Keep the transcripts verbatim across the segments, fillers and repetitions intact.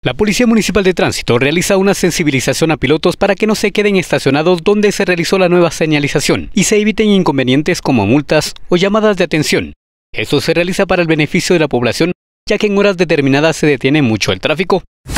La Policía Municipal de Tránsito realiza una sensibilización a pilotos para que no se queden estacionados donde se realizó la nueva señalización y se eviten inconvenientes como multas o llamadas de atención. Esto se realiza para el beneficio de la población, ya que en horas determinadas se detiene mucho el tráfico.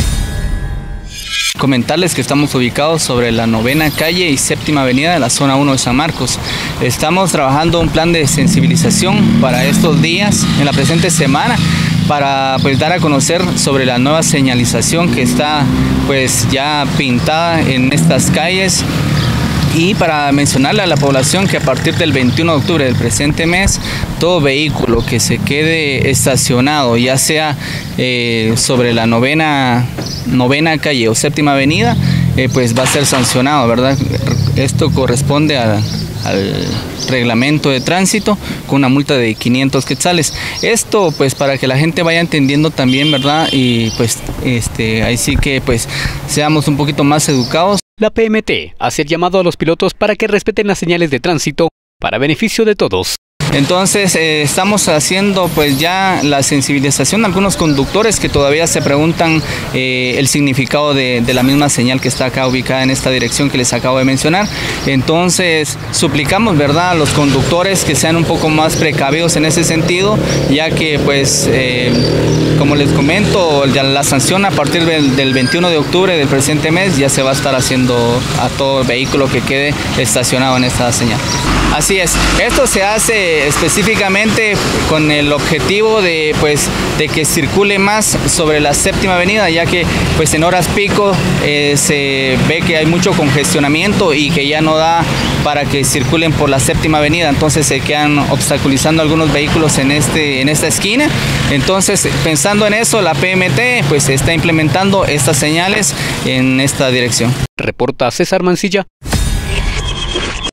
Comentarles que estamos ubicados sobre la novena calle y séptima avenida de la zona uno de San Marcos. Estamos trabajando un plan de sensibilización para estos días, en la presente semana, para pues dar a conocer sobre la nueva señalización que está pues ya pintada en estas calles. Y para mencionarle a la población que a partir del veintiuno de octubre del presente mes, todo vehículo que se quede estacionado, ya sea eh, sobre la novena, novena calle o séptima avenida, eh, pues va a ser sancionado, ¿verdad? Esto corresponde a, al reglamento de tránsito con una multa de quinientos quetzales. Esto pues para que la gente vaya entendiendo también, ¿verdad? Y pues este, ahí sí que pues seamos un poquito más educados. La P M T hace el llamado a los pilotos para que respeten las señales de tránsito para beneficio de todos. Entonces eh, estamos haciendo pues ya la sensibilización a algunos conductores que todavía se preguntan eh, el significado de, de la misma señal que está acá ubicada en esta dirección que les acabo de mencionar. Entonces suplicamos, ¿verdad?, a los conductores que sean un poco más precavidos en ese sentido, ya que pues eh, como les comento, ya la sanción a partir del, del veintiuno de octubre del presente mes ya se va a estar haciendo a todo vehículo que quede estacionado en esta señal. Así es, esto se hace específicamente con el objetivo de, pues, de que circule más sobre la séptima avenida, ya que pues, en horas pico eh, se ve que hay mucho congestionamiento y que ya no da para que circulen por la séptima avenida, entonces se quedan obstaculizando algunos vehículos en, este, en esta esquina. Entonces, pensando en eso, la P M T pues, está implementando estas señales en esta dirección. Reporta César Mancilla.